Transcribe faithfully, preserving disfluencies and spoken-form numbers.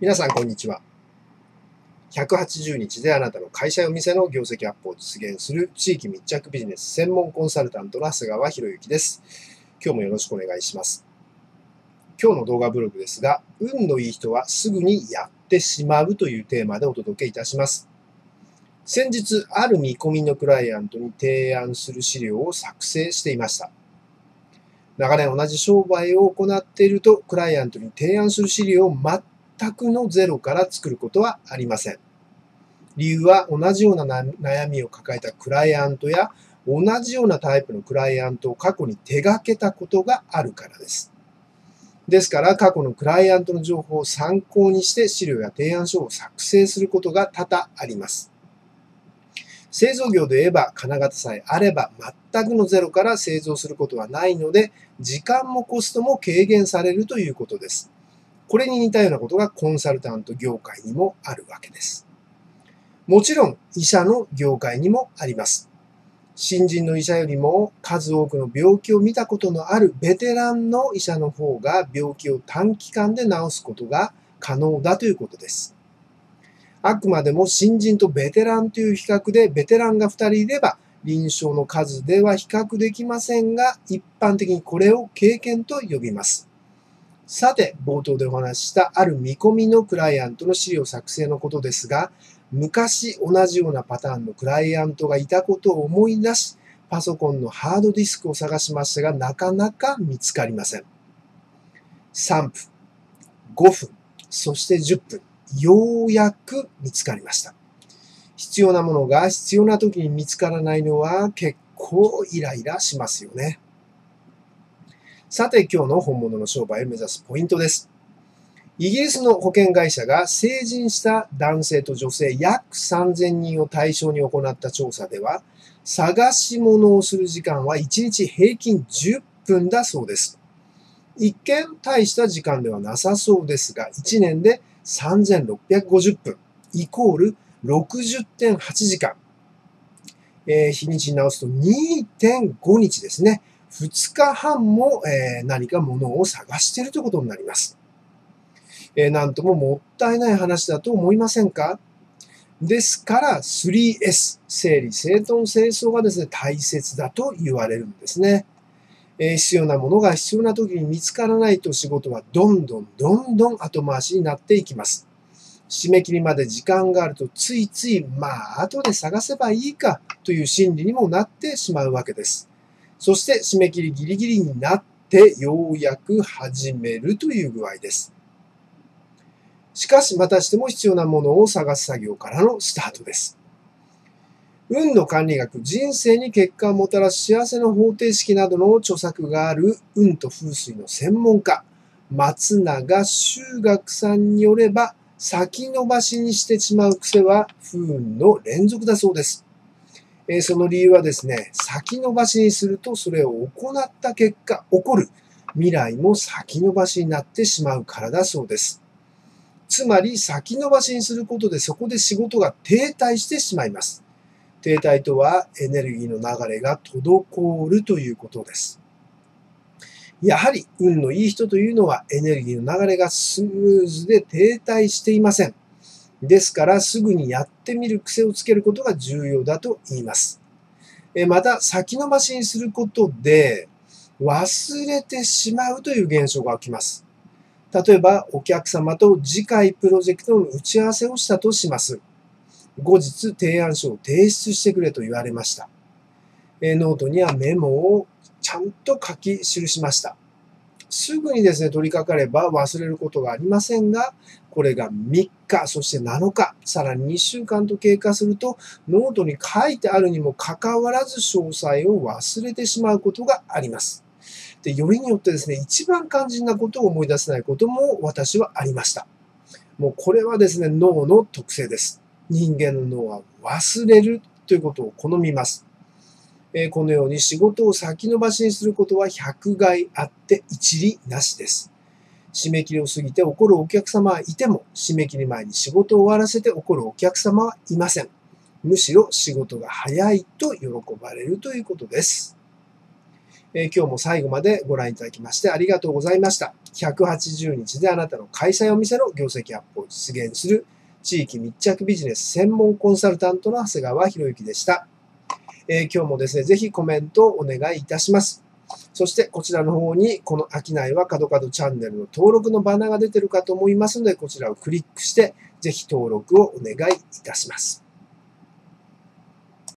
皆さん、こんにちは。ひゃくはちじゅうにちであなたの会社やお店の業績アップを実現する地域密着ビジネス専門コンサルタントの長谷川博之です。今日もよろしくお願いします。今日の動画ブログですが、運のいい人はすぐにやってしまうというテーマでお届けいたします。先日、ある見込みのクライアントに提案する資料を作成していました。長年同じ商売を行っていると、クライアントに提案する資料を全全くのゼロから作ることはありません。理由は同じような悩みを抱えたクライアントや同じようなタイプのクライアントを過去に手掛けたことがあるからです。ですから過去のクライアントの情報を参考にして資料や提案書を作成することが多々あります。製造業で言えば金型さえあれば全くのゼロから製造することはないので、時間もコストも軽減されるということです。これに似たようなことがコンサルタント業界にもあるわけです。もちろん医者の業界にもあります。新人の医者よりも数多くの病気を見たことのあるベテランの医者の方が病気を短期間で治すことが可能だということです。あくまでも新人とベテランという比較で、ベテランがふたりいれば臨床の数では比較できませんが、一般的にこれを経験と呼びます。さて、冒頭でお話ししたある見込みのクライアントの資料作成のことですが、昔同じようなパターンのクライアントがいたことを思い出し、パソコンのハードディスクを探しましたが、なかなか見つかりません。さんぷん、ごふん、そしてじゅっぷん、ようやく見つかりました。必要なものが必要な時に見つからないのは結構イライラしますよね。さて、今日の本物の商売を目指すポイントです。イギリスの保険会社が成人した男性と女性約さんぜんにんを対象に行った調査では、探し物をする時間はいちにち平均じゅっぷんだそうです。一見大した時間ではなさそうですが、いちねんでさんぜんろっぴゃくごじゅっぷんイコール ろくじゅってんはちじかん。えー、日にちに直すと にてんごにちですね。ふつかはんも、えー、何か物を探しているということになります。えー、なんとももったいない話だと思いませんか？ですから スリーエス、整理整頓清掃がですね、大切だと言われるんですね。えー、必要なものが必要な時に見つからないと仕事はどんどんどんどん後回しになっていきます。締め切りまで時間があるとついつい、まあ後で探せばいいかという心理にもなってしまうわけです。そして締め切りギリギリになってようやく始めるという具合です。しかしまたしても必要なものを探す作業からのスタートです。運の管理学、人生に結果をもたらす幸せの方程式などの著作がある運と風水の専門家、松永修学さんによれば、先延ばしにしてしまう癖は不運の連続だそうです。その理由はですね、先延ばしにするとそれを行った結果起こる未来も先延ばしになってしまうからだそうです。つまり先延ばしにすることでそこで仕事が停滞してしまいます。停滞とはエネルギーの流れが滞るということです。やはり運のいい人というのはエネルギーの流れがスムーズで停滞していません。ですからすぐにやってみる癖をつけることが重要だと言います。また先延ばしにすることで忘れてしまうという現象が起きます。例えばお客様と次回プロジェクトの打ち合わせをしたとします。後日提案書を提出してくれと言われました。ノートにはメモをちゃんと書き記しました。すぐにですね、取り掛かれば忘れることがありませんが、これがみっか、そしてなのか、さらににしゅうかんと経過すると、ノートに書いてあるにもかかわらず詳細を忘れてしまうことがあります。で、よりによってですね、一番肝心なことを思い出せないことも私はありました。もうこれはですね、脳の特性です。人間の脳は忘れるということを好みます。このように仕事を先延ばしにすることは百害あって一利なしです。締め切りを過ぎて怒るお客様はいても、締め切り前に仕事を終わらせて怒るお客様はいません。むしろ仕事が早いと喜ばれるということです。 えー今日も最後までご覧いただきましてありがとうございました。ひゃくはちじゅうにちであなたの会社やお店の業績アップを実現する地域密着ビジネス専門コンサルタントの長谷川博之でした。えー今日もですね、ぜひコメントをお願いいたします。そしてこちらの方にこの商いは角々チャンネルの登録のバナーが出てるかと思いますので、こちらをクリックしてぜひ登録をお願いいたします。